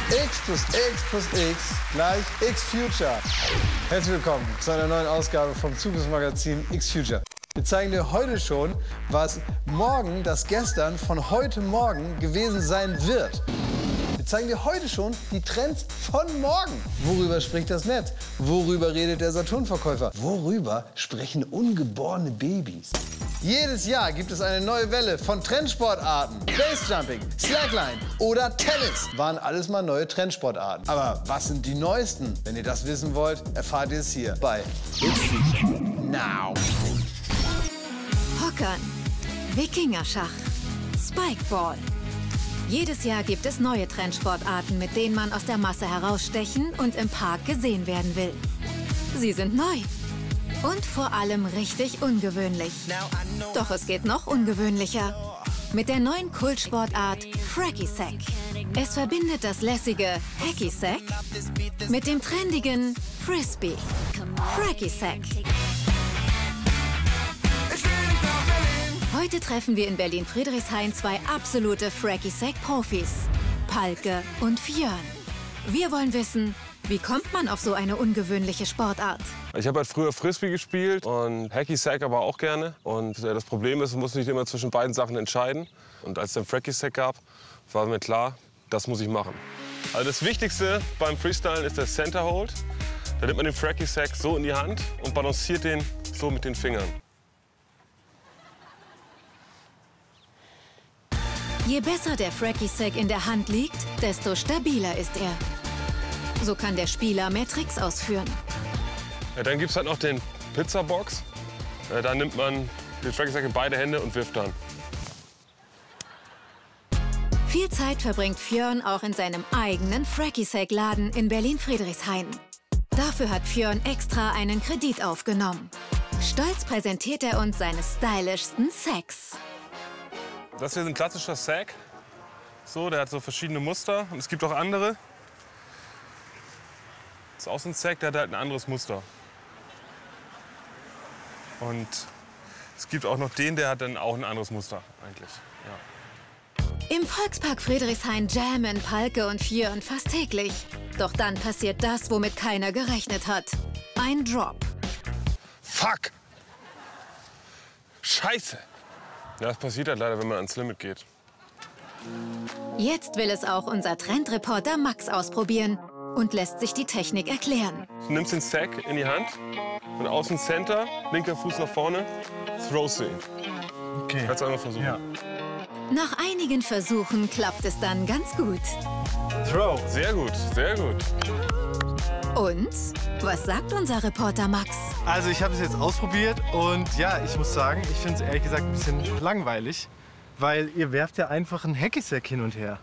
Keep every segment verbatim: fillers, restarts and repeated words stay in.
X plus X plus X gleich X-Future. Herzlich willkommen zu einer neuen Ausgabe vom Zukunftsmagazin X-Future. Wir zeigen dir heute schon, was morgen das Gestern von heute Morgen gewesen sein wird. Wir zeigen dir heute schon die Trends von morgen. Worüber spricht das Netz? Worüber redet der Saturn-Verkäufer? Worüber sprechen ungeborene Babys? Jedes Jahr gibt es eine neue Welle von Trendsportarten. Basejumping, Slackline oder Tennis waren alles mal neue Trendsportarten. Aber was sind die neuesten? Wenn ihr das wissen wollt, erfahrt ihr es hier bei X-Future Now. Pokern, Wikingerschach, Spikeball. Jedes Jahr gibt es neue Trendsportarten, mit denen man aus der Masse herausstechen und im Park gesehen werden will. Sie sind neu. Und vor allem richtig ungewöhnlich. Doch es geht noch ungewöhnlicher. Mit der neuen Kultsportart Fracky-Sack. Es verbindet das lässige Hacky-Sack mit dem trendigen Frisbee. Fracky-Sack. Heute treffen wir in Berlin-Friedrichshain zwei absolute Fracky-Sack-Profis. Palke und Fjörn. Wir wollen wissen, wie kommt man auf so eine ungewöhnliche Sportart? Ich habe halt früher Frisbee gespielt und Hacky-Sack aber auch gerne. Und das Problem ist, man muss sich immer zwischen beiden Sachen entscheiden. Und als es den Fracky-Sack gab, war mir klar, das muss ich machen. Also das Wichtigste beim Freestylen ist der Center Hold. Da nimmt man den Fracky-Sack so in die Hand und balanciert den so mit den Fingern. Je besser der Fracky-Sack in der Hand liegt, desto stabiler ist er. So kann der Spieler mehr Tricks ausführen. Ja, dann gibt es halt noch den Pizzabox. Ja, da nimmt man den Fracky-Sack in beide Hände und wirft dann. Viel Zeit verbringt Fjörn auch in seinem eigenen Fracky-Sack-Laden in Berlin-Friedrichshain. Dafür hat Fjörn extra einen Kredit aufgenommen. Stolz präsentiert er uns seine stylischsten Sacks. Das hier ist ein klassischer Sack. So, der hat so verschiedene Muster. Und es gibt auch andere. Das ist auch so ein Sack, der hat halt ein anderes Muster. Und es gibt auch noch den, der hat dann auch ein anderes Muster eigentlich. Ja. Im Volkspark Friedrichshain jammen Palke und Fjörn fast täglich. Doch dann passiert das, womit keiner gerechnet hat. Ein Drop. Fuck! Scheiße! Ja, das passiert halt leider, wenn man ans Limit geht. Jetzt will es auch unser Trendreporter Max ausprobieren und lässt sich die Technik erklären. Du nimmst den Sack in die Hand und außen Center, linker Fuß nach vorne, throwst ihn. Okay. Kannst du einmal versuchen. Ja. Nach einigen Versuchen klappt es dann ganz gut. Throw. Sehr gut, sehr gut. Und? Was sagt unser Reporter Max? Also ich habe es jetzt ausprobiert und ja, ich muss sagen, ich finde es ehrlich gesagt ein bisschen langweilig, weil ihr werft ja einfach einen Hacky-Sack hin und her.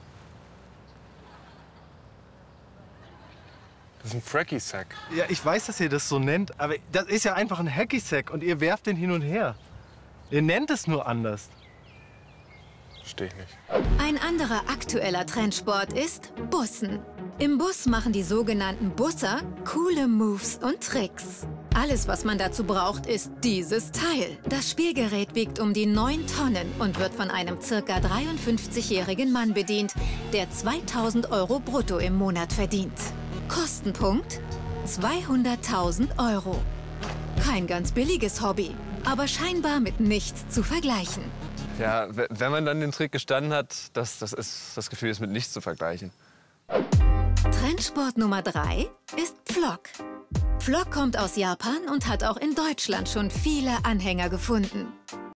Das ist ein Fracky-Sack. Ja, ich weiß, dass ihr das so nennt, aber das ist ja einfach ein Hacky-Sack und ihr werft den hin und her. Ihr nennt es nur anders. Verstehe ich nicht. Ein anderer aktueller Trendsport ist Bussen. Im Bus machen die sogenannten Busser coole Moves und Tricks. Alles, was man dazu braucht, ist dieses Teil. Das Spielgerät wiegt um die neun Tonnen und wird von einem circa dreiundfünfzigjährigen Mann bedient, der zweitausend Euro brutto im Monat verdient. Kostenpunkt zweihunderttausend Euro. Kein ganz billiges Hobby, aber scheinbar mit nichts zu vergleichen. Ja, wenn man dann den Trick gestanden hat, das, das, ist, das Gefühl ist mit nichts zu vergleichen. Trendsport Nummer drei ist Pflock. Pflock kommt aus Japan und hat auch in Deutschland schon viele Anhänger gefunden.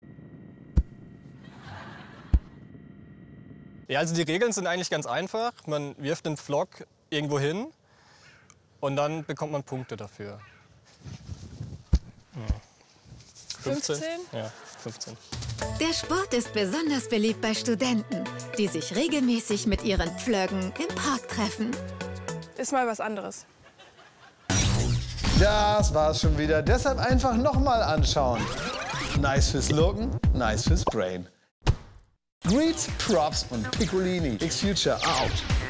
Ja, also die Regeln sind eigentlich ganz einfach. Man wirft den Pflock irgendwo hin und dann bekommt man Punkte dafür. fünfzehn? fünfzehn? Ja, fünfzehn. Der Sport ist besonders beliebt bei Studenten, die sich regelmäßig mit ihren Pflöcken im Park treffen. Ist mal was anderes. Das war's schon wieder. Deshalb einfach nochmal anschauen. Nice fürs Looken, nice fürs Brain. Greets, Props und Piccolini. X-Future out.